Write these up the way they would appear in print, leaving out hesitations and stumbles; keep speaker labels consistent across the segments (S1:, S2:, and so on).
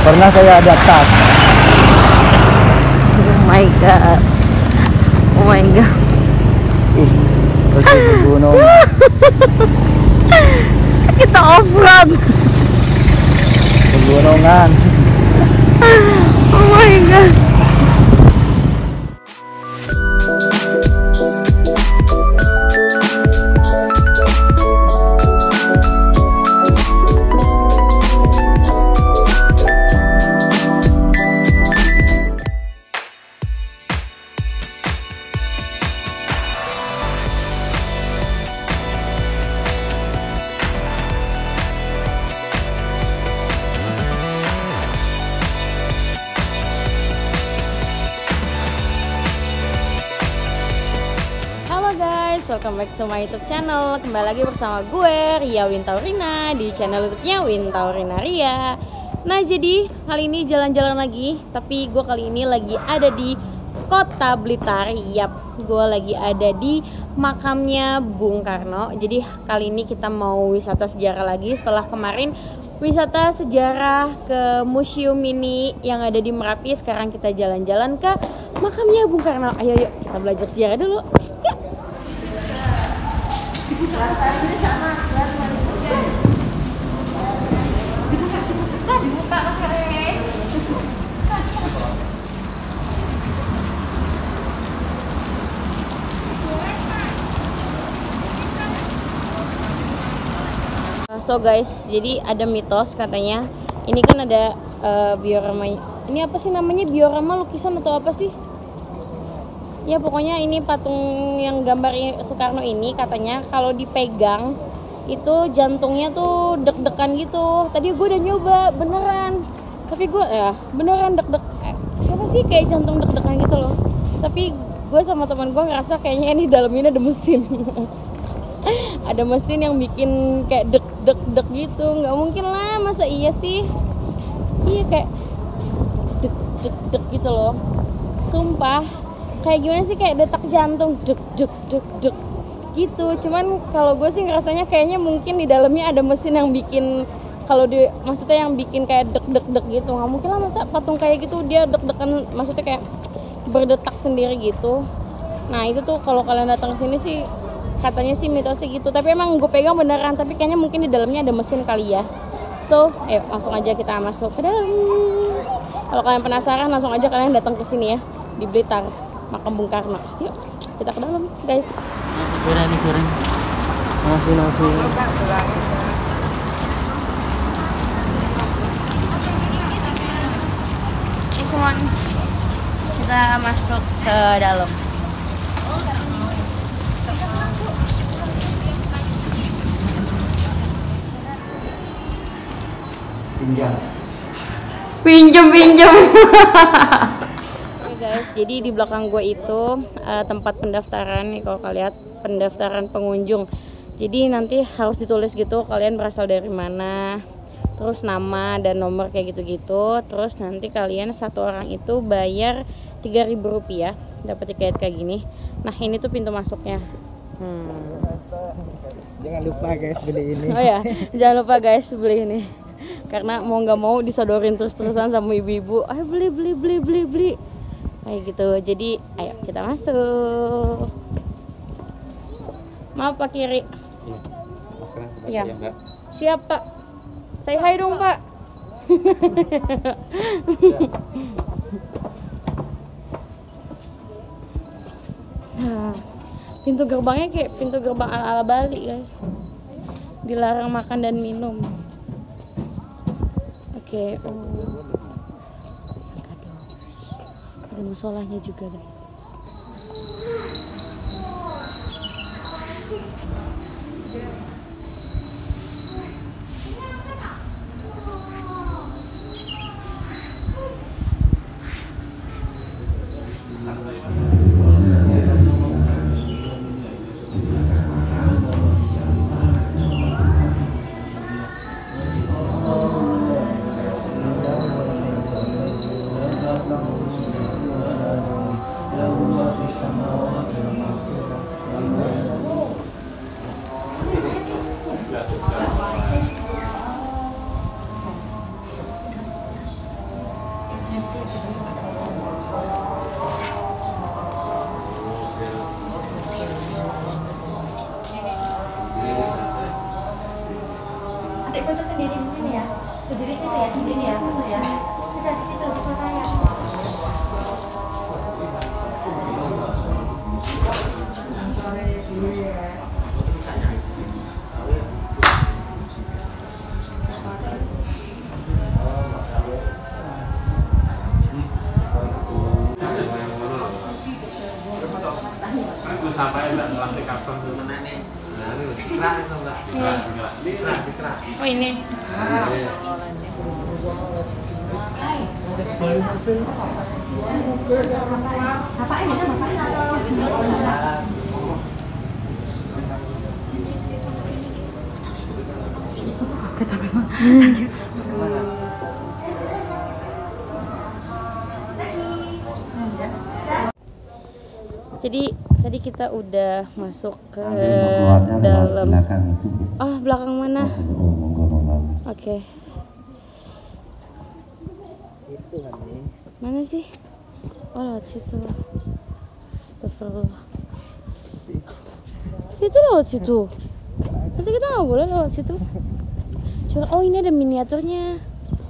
S1: Pernah saya ada tas.
S2: Oh my god. Oh my god.
S1: Ih, pergi ke gunung.
S2: Kita off-road.
S1: Pegunungan.
S2: Oh my god. Welcome back to my YouTube channel. Kembali lagi bersama gue Ria Wintaurina di channel YouTube-nya Wintaurina Ria. Nah, jadi kali ini jalan-jalan lagi, tapi gue kali ini lagi ada di Kota Blitar. Yap, gue lagi ada di makamnya Bung Karno. Jadi kali ini kita mau wisata sejarah lagi setelah kemarin wisata sejarah ke museum mini yang ada di Merapi. Sekarang kita jalan-jalan ke makamnya Bung Karno. Ayo yuk kita belajar sejarah dulu. Yuk. Rasanya sama dibuka So guys, jadi ada mitos katanya ini kan ada diorama. Ini apa sih namanya, diorama lukisan atau apa sih? Ya pokoknya ini patung yang gambar Soekarno ini katanya kalau dipegang itu jantungnya tuh deg-degan gitu. Tadi gue udah nyoba beneran, tapi gue beneran deg-deg apa sih, kayak jantung deg-degan gitu loh. Tapi gue sama teman gue ngerasa kayaknya ini dalamnya ada mesin. Ada mesin yang bikin kayak deg-deg gitu. Nggak mungkin lah, masa iya sih? Iya kayak deg-deg gitu loh, sumpah. Kayak gimana sih, kayak detak jantung deg gitu. Cuman kalau gue sih ngerasanya kayaknya mungkin di dalamnya ada mesin yang bikin, kalau maksudnya yang bikin kayak deg gitu. Nggak mungkin lah masa patung kayak gitu dia deg-degan, maksudnya kayak berdetak sendiri gitu. Nah itu tuh kalau kalian datang ke sini sih katanya sih mitosnya gitu. Tapi emang gue pegang beneran, tapi kayaknya mungkin di dalamnya ada mesin kali ya. So ayo langsung aja kita masuk ke dalam. Kalau kalian penasaran langsung aja kalian datang ke sini ya, di Blitar, makam Bung Karno. Yuk kita ke dalam guys.
S1: Nasi goreng.
S2: Kita masuk ke dalam. Pinjam. Guys, jadi di belakang gue itu tempat pendaftaran nih, kalau kalian lihat pendaftaran pengunjung. Jadi nanti harus ditulis gitu kalian berasal dari mana, terus nama dan nomor kayak gitu-gitu. Terus nanti kalian satu orang itu bayar Rp3.000 dapat tiket kayak gini. Nah ini tuh pintu masuknya.
S1: Jangan lupa guys beli ini.
S2: Oh ya, jangan lupa guys beli ini. Karena mau nggak mau disodorin terus-terusan sama ibu-ibu. Ayo beli. Kayak gitu. Jadi ayo kita masuk. Maaf Pak Kiri. Iya. Siap Pak. Say hi dong Pak. Nah, pintu gerbangnya kayak pintu gerbang ala-ala Bali guys. Dilarang makan dan minum. Oke. Ada musolahnya juga guys. di situ ya, sendiri ya, betul ya. Sudah di situ fotonya.
S3: Sampai enggak plastik karton tuh mana nih? Nah, ini dikerak atau enggak? Dikerak.
S2: Oh ini. Apa ini Jadi tadi kita udah masuk ke dalam. Ah, belakang mana? Oke.
S1: Itu kan nih.
S2: Mana sih? Oh, lewat situ. Astagfirullah. Itu lewat situ. Masa kita nggak boleh lewat situ? Oh, ini ada miniaturnya.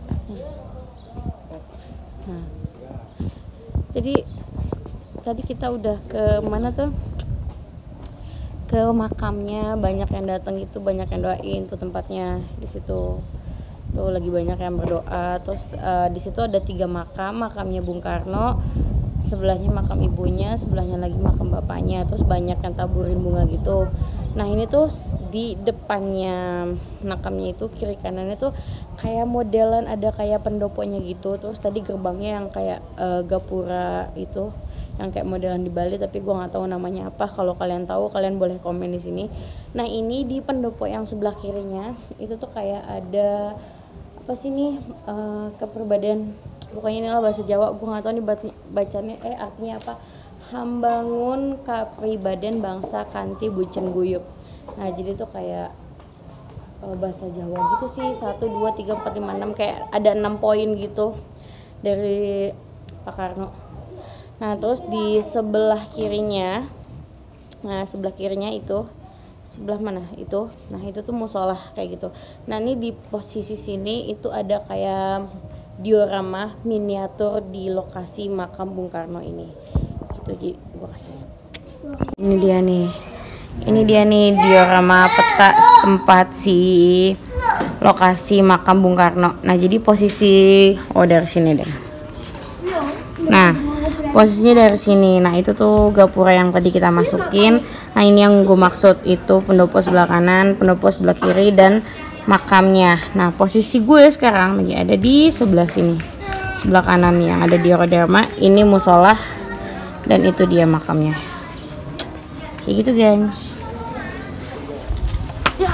S2: Nah. Jadi tadi kita udah ke mana tuh? Ke makamnya, banyak yang datang gitu, banyak yang doain tuh tempatnya di situ. Tuh lagi banyak yang berdoa. Terus di situ ada 3 makam, makamnya Bung Karno, sebelahnya makam ibunya, sebelahnya lagi makam bapaknya. Terus banyak yang taburin bunga gitu. Nah ini tuh di depannya makamnya itu kiri kanannya tuh kayak modelan ada kayak pendoponya gitu. Terus tadi gerbangnya yang kayak gapura itu, yang kayak modelan di Bali, tapi gue nggak tahu namanya apa. Kalau kalian tahu, kalian boleh komen di sini. Nah ini di pendopo yang sebelah kirinya itu tuh kayak ada apa sih nih, kepribadian, pokoknya ini lah bahasa Jawa, gue nggak tahu nih bacanya artinya apa. Hambangun kapribadian bangsa kanti bucen guyup. Nah jadi tuh kayak bahasa Jawa gitu sih, 1, 2, 3, 4, 5, 6, kayak ada 6 poin gitu dari Pak Karno. Nah terus di sebelah kirinya, itu sebelah mana itu, nah itu tuh musola kayak gitu. Nah ini di posisi sini itu ada kayak diorama miniatur di lokasi makam Bung Karno ini gitu. Jadi gua kasih lihat. Ini dia nih diorama peta tempat si lokasi makam Bung Karno. Nah jadi posisi dari sini deh. Nah posisinya dari sini. Nah itu tuh gapura yang tadi kita masukin. Nah ini yang gue maksud, itu pendopo sebelah kanan, pendopo sebelah kiri, dan makamnya. Nah posisi gue sekarang lagi ada di sebelah sini, sebelah kanan yang ada dioraderma. Ini musola dan itu dia makamnya. Kayak gitu guys. Ya,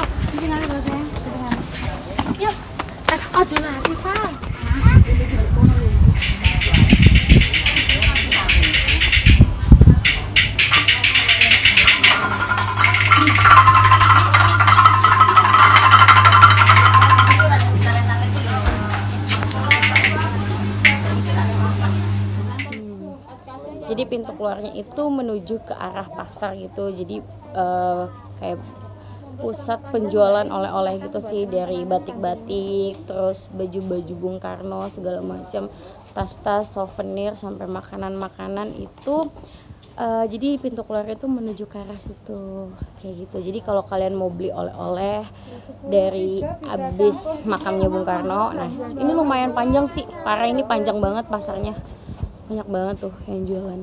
S2: jadi pintu keluarnya itu menuju ke arah pasar gitu. Jadi kayak pusat penjualan oleh-oleh gitu sih, dari batik-batik, terus baju-baju Bung Karno segala macam, tas-tas, souvenir, sampai makanan-makanan itu. Jadi pintu keluar itu menuju ke arah situ kayak gitu. Jadi kalau kalian mau beli oleh-oleh dari abis makamnya Bung Karno, nah ini lumayan panjang sih, parah, ini panjang banget pasarnya, banyak banget tuh yang jualan.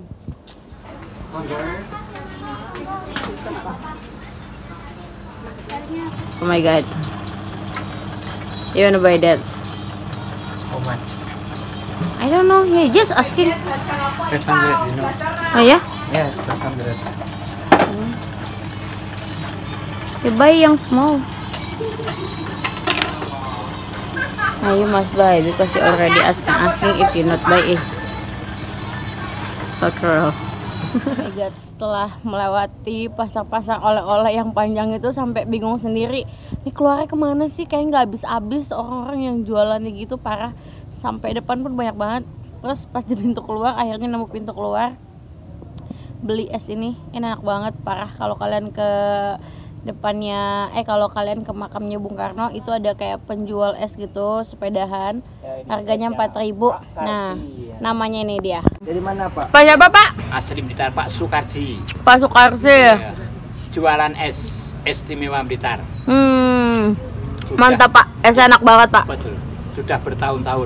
S2: Oh my god, you wanna buy that?
S1: How much?
S2: I don't know, yeah, just asking.
S1: 500, you know.
S2: Oh ya?
S1: Yes, 500.
S2: You buy yang small. Nah, you must buy because you already asking if you not buy it. So cruel. Oh my god, setelah melewati pasar-pasar oleh-oleh yang panjang itu sampai bingung sendiri. Ini keluarnya kemana sih? Kayak nggak habis-habis orang-orang yang jualannya gitu, parah. Sampai depan pun banyak banget. Terus pas di pintu keluar, akhirnya nemu pintu keluar. Beli es ini enak banget, parah. Kalau kalian ke depannya kalau kalian ke makamnya Bung Karno itu ada kayak penjual es gitu, sepedahan. Harganya 4.000. Nah, namanya ini dia.
S1: Dari mana Pak?
S2: Pak siapa Pak?
S3: Asli Blitar, Pak Sukarji.
S2: Pak Sukarsi.
S3: Iya. Jualan es istimewa Blitar. Sudah,
S2: Mantap Pak, es enak banget Pak.
S3: betul. Sudah bertahun-tahun.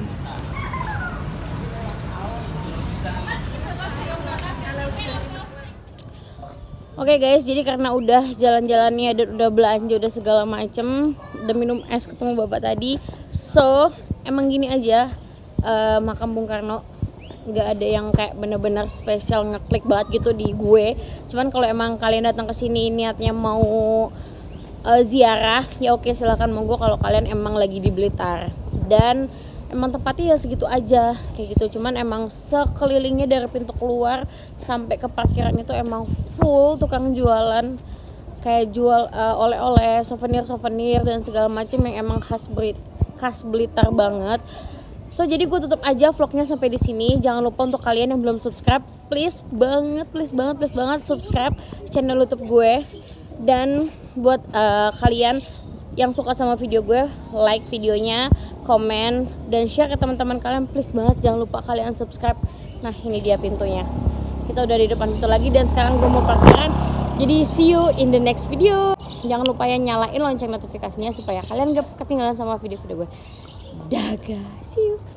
S2: Oke guys, jadi karena udah jalan-jalannya dan udah belanja udah segala macem, udah minum es ketemu bapak tadi, so emang gini aja, makam Bung Karno nggak ada yang kayak bener-bener spesial ngeklik banget gitu di gue. Cuman kalau emang kalian datang ke sini niatnya mau ziarah, ya oke silahkan monggo kalau kalian emang lagi di Blitar. Dan emang tempatnya ya segitu aja kayak gitu, cuman emang sekelilingnya dari pintu keluar sampai ke parkiran itu emang full tukang jualan, kayak jual oleh-oleh, souvenir dan segala macam yang emang khas Blitar banget. So jadi gue tutup aja vlognya sampai di sini. Jangan lupa untuk kalian yang belum subscribe, please banget subscribe channel YouTube gue. Dan buat kalian yang suka sama video gue, like videonya, komen, dan share ke teman-teman kalian, please banget. Jangan lupa kalian subscribe. Nah ini dia pintunya, kita udah di depan pintu lagi dan sekarang gue mau parkiran. Jadi see you in the next video. Jangan lupa ya nyalain lonceng notifikasinya supaya kalian gak ketinggalan sama video-video gue. Dadah, see you.